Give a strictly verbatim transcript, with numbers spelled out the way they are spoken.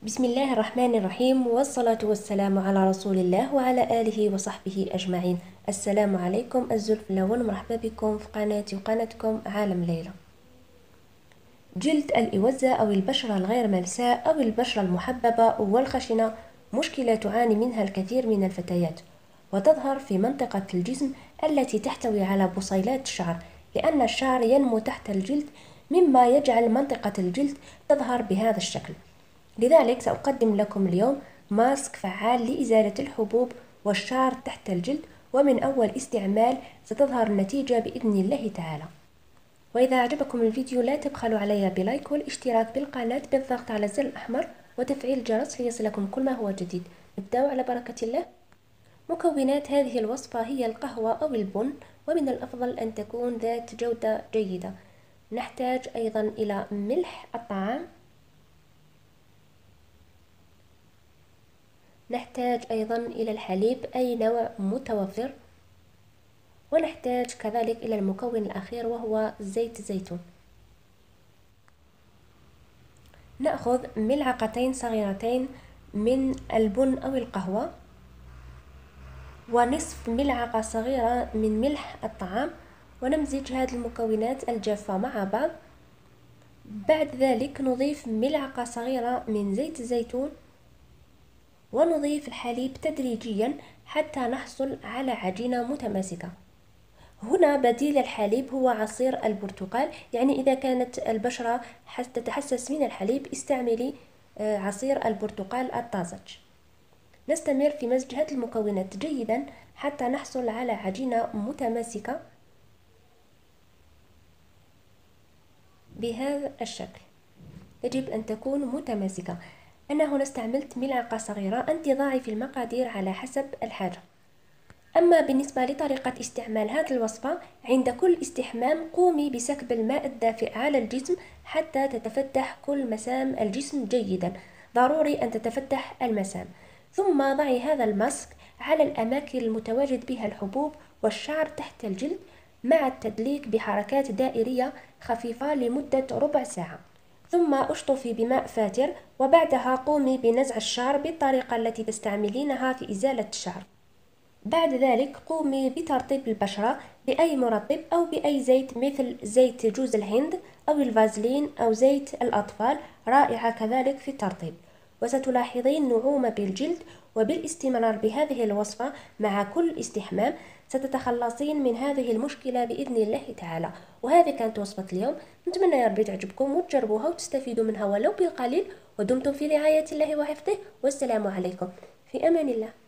بسم الله الرحمن الرحيم، والصلاة والسلام على رسول الله وعلى آله وصحبه أجمعين. السلام عليكم الزلف الأول، مرحبا بكم في قناتي وقناتكم عالم ليلى. جلد الإوزة أو البشرة الغير ملساء أو البشرة المحببة والخشنة مشكلة تعاني منها الكثير من الفتيات، وتظهر في منطقة الجسم التي تحتوي على بصيلات الشعر، لأن الشعر ينمو تحت الجلد مما يجعل منطقة الجلد تظهر بهذا الشكل. لذلك سأقدم لكم اليوم ماسك فعال لإزالة الحبوب والشعر تحت الجلد، ومن أول استعمال ستظهر النتيجة بإذن الله تعالى. وإذا أعجبكم الفيديو لا تبخلوا علي بلايك والاشتراك بالقناة بالضغط على الزر الأحمر وتفعيل الجرس ليصلكم كل ما هو جديد. نبدأ على بركة الله. مكونات هذه الوصفة هي القهوة أو البن، ومن الأفضل أن تكون ذات جودة جيدة. نحتاج أيضا إلى ملح الطعام، نحتاج أيضا إلى الحليب أي نوع متوفر، ونحتاج كذلك إلى المكون الأخير وهو زيت الزيتون. نأخذ ملعقتين صغيرتين من البن أو القهوة، ونصف ملعقة صغيرة من ملح الطعام، ونمزج هذه المكونات الجافة مع بعض. بعد ذلك نضيف ملعقة صغيرة من زيت الزيتون، ونضيف الحليب تدريجيا حتى نحصل على عجينة متماسكة. هنا بديل الحليب هو عصير البرتقال، يعني إذا كانت البشرة تتحسس من الحليب استعملي عصير البرتقال الطازج. نستمر في مزج هذه المكونات جيدا حتى نحصل على عجينة متماسكة بهذا الشكل. يجب أن تكون متماسكة. أنا هنا استعملت ملعقة صغيرة، أنت ضعي في المقادير على حسب الحاجة. أما بالنسبة لطريقة استعمال هذه الوصفة، عند كل استحمام قومي بسكب الماء الدافئ على الجسم حتى تتفتح كل مسام الجسم جيدا. ضروري أن تتفتح المسام. ثم ضعي هذا الماسك على الأماكن المتواجد بها الحبوب والشعر تحت الجلد مع التدليك بحركات دائرية خفيفة لمدة ربع ساعة. ثم اشطفي بماء فاتر، وبعدها قومي بنزع الشعر بالطريقة التي تستعملينها في إزالة الشعر. بعد ذلك قومي بترطيب البشرة بأي مرطب أو بأي زيت مثل زيت جوز الهند أو الفازلين أو زيت الأطفال، رائعة كذلك في الترطيب. وستلاحظين نعومة بالجلد، وبالاستمرار بهذه الوصفة مع كل استحمام ستتخلصين من هذه المشكلة بإذن الله تعالى. وهذه كانت وصفة اليوم، نتمنى يا ربي تعجبكم وتجربوها وتستفيدوا منها ولو بالقليل، ودمتم في رعاية الله وحفظه، والسلام عليكم في أمان الله.